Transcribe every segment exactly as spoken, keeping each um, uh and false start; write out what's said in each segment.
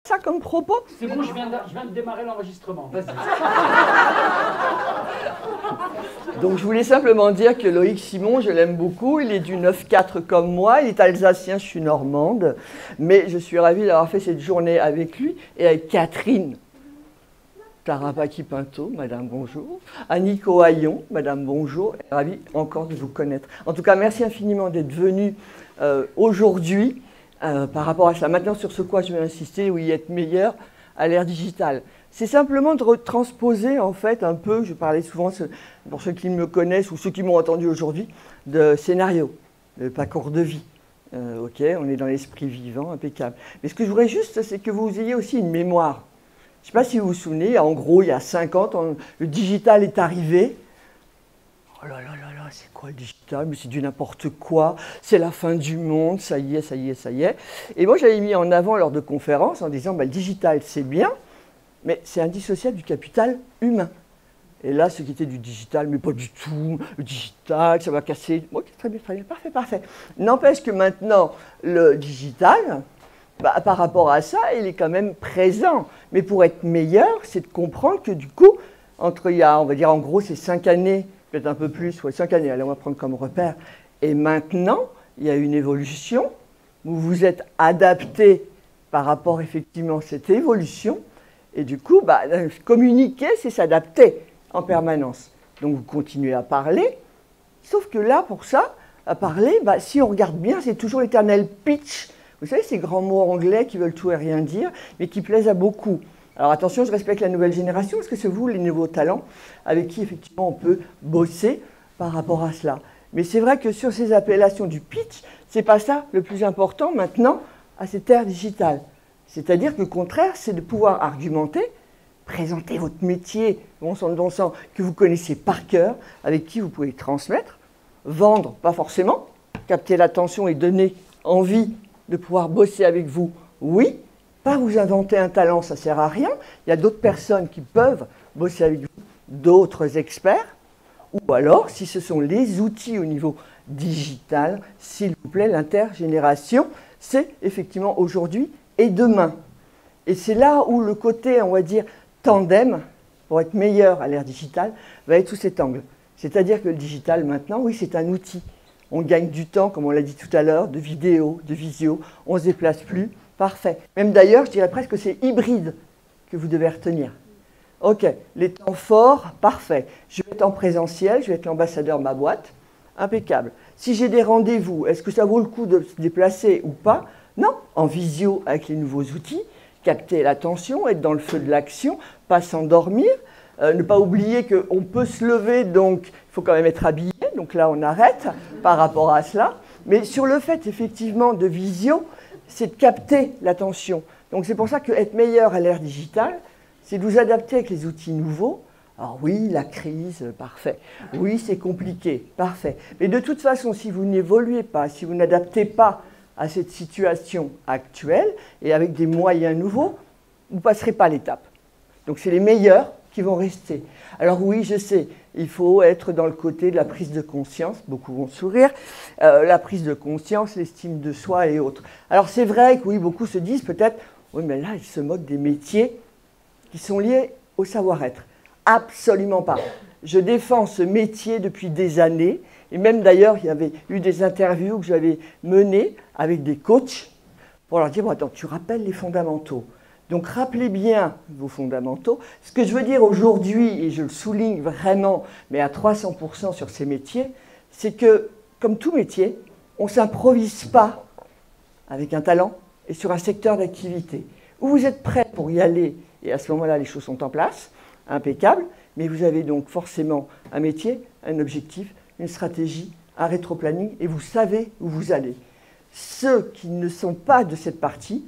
ça comme propos? C'est bon, je viens, de, je viens de démarrer l'enregistrement. Vas-y. Donc je voulais simplement dire que Loïc Simon, je l'aime beaucoup, il est du neuf quatre comme moi, il est alsacien, je suis normande, mais je suis ravie d'avoir fait cette journée avec lui et avec Catherine Tarapaki-Pinto, madame bonjour, Annick Ohaillon, madame bonjour, ravie encore de vous connaître. En tout cas, merci infiniment d'être venu euh, aujourd'hui euh, par rapport à ça. Maintenant, sur ce quoi je vais insister, oui, être meilleur à l'ère digitale. C'est simplement de retransposer, en fait, un peu, je parlais souvent, pour ceux qui me connaissent ou ceux qui m'ont entendu aujourd'hui, de scénario, de parcours de vie. Euh, ok, on est dans l'esprit vivant, impeccable. Mais ce que je voudrais juste, c'est que vous ayez aussi une mémoire. Je ne sais pas si vous vous souvenez, en gros, il y a cinquante ans, le digital est arrivé. Oh là là là là, c'est quoi le digital? Mais c'est du n'importe quoi, c'est la fin du monde, ça y est, ça y est, ça y est. Et moi, j'avais mis en avant lors de conférences en disant, bah, le digital, c'est bien, mais c'est indissociable du capital humain. Et là, ce qui était du digital, mais pas du tout, le digital, ça va casser. Ok, très bien, très bien, parfait, parfait. N'empêche que maintenant, le digital, bah, par rapport à ça, il est quand même présent. Mais pour être meilleur, c'est de comprendre que du coup, entre il y a, on va dire en gros, c'est cinq années, peut-être un peu plus, ouais, cinq années, allez, on va prendre comme repère, et maintenant, il y a une évolution, vous vous êtes adapté par rapport effectivement à cette évolution, et du coup, bah, communiquer, c'est s'adapter en permanence. Donc vous continuez à parler, sauf que là, pour ça, à parler, bah, si on regarde bien, c'est toujours l'éternel pitch. Vous savez, ces grands mots anglais qui veulent tout et rien dire, mais qui plaisent à beaucoup. Alors attention, je respecte la nouvelle génération, parce que c'est vous, les nouveaux talents, avec qui effectivement on peut bosser par rapport à cela. Mais c'est vrai que sur ces appellations du pitch, c'est pas ça le plus important maintenant à cette ère digitale. C'est-à-dire que le contraire, c'est de pouvoir argumenter, présenter votre métier, bon sang, bon sang, que vous connaissez par cœur, avec qui vous pouvez transmettre, vendre, pas forcément, capter l'attention et donner envie de pouvoir bosser avec vous, oui. Pas vous inventer un talent, ça ne sert à rien. Il y a d'autres personnes qui peuvent bosser avec vous, d'autres experts. Ou alors, si ce sont les outils au niveau digital, s'il vous plaît, l'intergénération, c'est effectivement aujourd'hui et demain. Et c'est là où le côté, on va dire, tandem, pour être meilleur à l'ère digitale, va être sous cet angle. C'est-à-dire que le digital, maintenant, oui, c'est un outil. On gagne du temps, comme on l'a dit tout à l'heure, de vidéo, de visio, on ne se déplace plus. Parfait. Même d'ailleurs, je dirais presque que c'est hybride que vous devez retenir. Ok, les temps forts, parfait. Je vais être en présentiel, je vais être l'ambassadeur de ma boîte, impeccable. Si j'ai des rendez-vous, est-ce que ça vaut le coup de se déplacer ou pas? Non, en visio avec les nouveaux outils, capter l'attention, être dans le feu de l'action, pas s'endormir, euh, ne pas oublier qu'on peut se lever, donc il faut quand même être habillé, donc là on arrête par rapport à cela. Mais sur le fait effectivement de visio, c'est de capter l'attention. Donc c'est pour ça qu'être meilleur à l'ère digitale, c'est de vous adapter avec les outils nouveaux. Alors oui, la crise, parfait. Oui, c'est compliqué, parfait. Mais de toute façon, si vous n'évoluez pas, si vous n'adaptez pas à cette situation actuelle et avec des moyens nouveaux, vous ne passerez pas l'étape. Donc c'est les meilleurs qui vont rester. Alors oui, je sais, il faut être dans le côté de la prise de conscience, beaucoup vont sourire, euh, la prise de conscience, l'estime de soi et autres. Alors c'est vrai que oui, beaucoup se disent peut-être, oui mais là ils se moquent des métiers qui sont liés au savoir-être. Absolument pas. Je défends ce métier depuis des années, et même d'ailleurs il y avait eu des interviews que j'avais menées avec des coachs pour leur dire, bon attends, tu rappelles les fondamentaux. Donc rappelez bien vos fondamentaux. Ce que je veux dire aujourd'hui, et je le souligne vraiment, mais à trois cents pour cent sur ces métiers, c'est que, comme tout métier, on ne s'improvise pas avec un talent et sur un secteur d'activité. Où vous êtes prêt pour y aller, et à ce moment-là, les choses sont en place, impeccable, mais vous avez donc forcément un métier, un objectif, une stratégie, un rétro-planning, et vous savez où vous allez. Ceux qui ne sont pas de cette partie,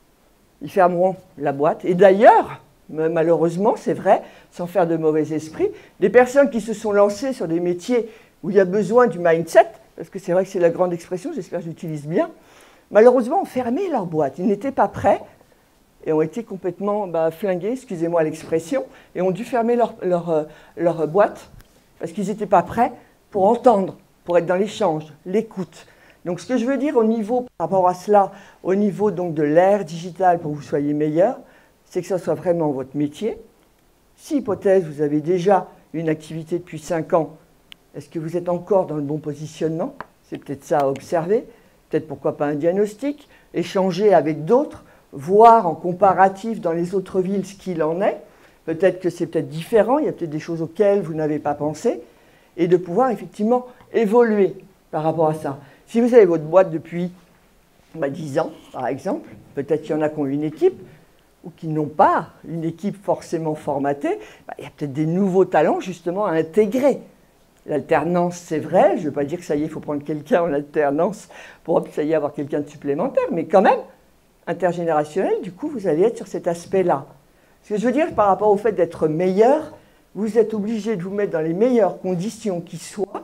ils fermeront la boîte. Et d'ailleurs, malheureusement, c'est vrai, sans faire de mauvais esprit, des personnes qui se sont lancées sur des métiers où il y a besoin du mindset, parce que c'est vrai que c'est la grande expression, j'espère que j'utilise bien, malheureusement ont fermé leur boîte. Ils n'étaient pas prêts et ont été complètement bah, flingués, excusez-moi l'expression, et ont dû fermer leur, leur, euh, leur boîte parce qu'ils n'étaient pas prêts pour entendre, pour être dans l'échange, l'écoute. Donc ce que je veux dire au niveau, par rapport à cela, au niveau donc de l'ère digitale pour que vous soyez meilleur, c'est que ça soit vraiment votre métier. Si, hypothèse, vous avez déjà une activité depuis cinq ans, est-ce que vous êtes encore dans le bon positionnement? C'est peut-être ça à observer. Peut-être pourquoi pas un diagnostic, échanger avec d'autres, voir en comparatif dans les autres villes ce qu'il en est. Peut-être que c'est peut-être différent, il y a peut-être des choses auxquelles vous n'avez pas pensé, et de pouvoir effectivement évoluer par rapport à ça. Si vous avez votre boîte depuis bah, dix ans, par exemple, peut-être qu'il y en a qui ont une équipe, ou qui n'ont pas une équipe forcément formatée, bah, il y a peut-être des nouveaux talents justement à intégrer. L'alternance, c'est vrai, je ne veux pas dire que ça y est, il faut prendre quelqu'un en alternance pour ça y est, avoir quelqu'un de supplémentaire, mais quand même, intergénérationnel, du coup, vous allez être sur cet aspect-là. Ce que je veux dire par rapport au fait d'être meilleur, vous êtes obligé de vous mettre dans les meilleures conditions qui soient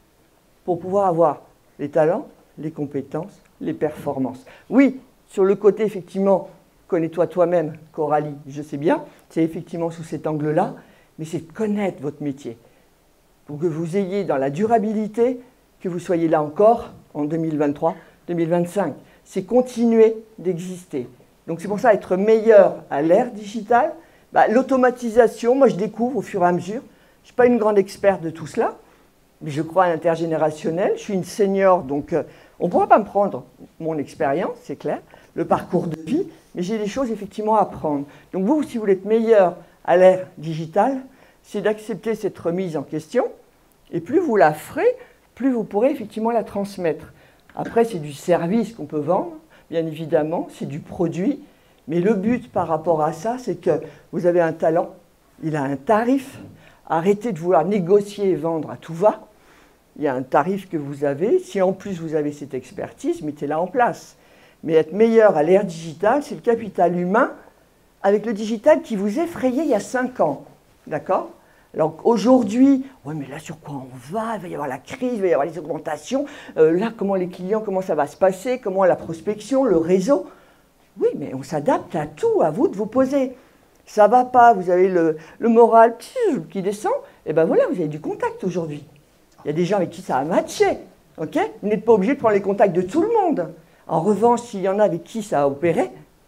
pour pouvoir avoir les talents, les compétences, les performances. Oui, sur le côté, effectivement, connais-toi toi-même, Coralie, je sais bien, c'est effectivement sous cet angle-là, mais c'est de connaître votre métier. Pour que vous ayez dans la durabilité, que vous soyez là encore en deux mille vingt-trois, deux mille vingt-cinq. C'est continuer d'exister. Donc c'est pour ça, être meilleur à l'ère digitale, bah, l'automatisation, moi je découvre au fur et à mesure. Je ne suis pas une grande experte de tout cela, mais je crois à l'intergénérationnel. Je suis une senior, donc euh, on ne pourra pas me prendre mon expérience, c'est clair, le parcours de vie, mais j'ai des choses effectivement à apprendre. Donc vous, si vous voulez être meilleur à l'ère digitale, c'est d'accepter cette remise en question, et plus vous la ferez, plus vous pourrez effectivement la transmettre. Après, c'est du service qu'on peut vendre, bien évidemment, c'est du produit, mais le but par rapport à ça, c'est que vous avez un talent, il a un tarif, arrêtez de vouloir négocier et vendre à tout va, il y a un tarif que vous avez, si en plus vous avez cette expertise, mettez-la en place. Mais être meilleur à l'ère digitale, c'est le capital humain, avec le digital qui vous effrayait il y a cinq ans. D'accord? Alors aujourd'hui, ouais, mais là sur quoi on va? Il va y avoir la crise, il va y avoir les augmentations. Euh, là, comment les clients, comment ça va se passer? Comment la prospection, le réseau? Oui, mais on s'adapte à tout, à vous de vous poser. Ça ne va pas, vous avez le, le moral qui descend, et bien voilà, vous avez du contact aujourd'hui. Il y a des gens avec qui ça a matché. Okay, vous n'êtes pas obligé de prendre les contacts de tout le monde. En revanche, s'il y en a avec qui ça a opéré,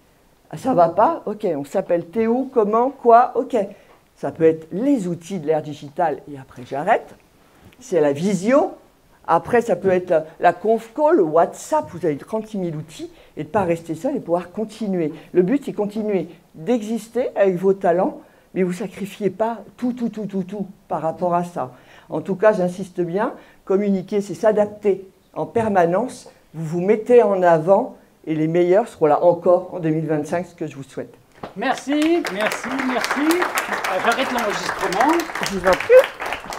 ça ne va pas, ok, on s'appelle Théo, comment, quoi, ok. Ça peut être les outils de l'ère digitale, et après j'arrête. C'est la visio. Après, ça peut être la conf call, le WhatsApp. Vous avez trente-six mille outils et de ne pas rester seul et pouvoir continuer. Le but, c'est continuer d'exister avec vos talents, mais vous ne sacrifiez pas tout, tout, tout, tout, tout par rapport à ça. En tout cas, j'insiste bien, communiquer, c'est s'adapter en permanence. Vous vous mettez en avant et les meilleurs seront là encore en deux mille vingt-cinq, ce que je vous souhaite. Merci, merci, merci. Euh, J'arrête l'enregistrement. Je vous en prie.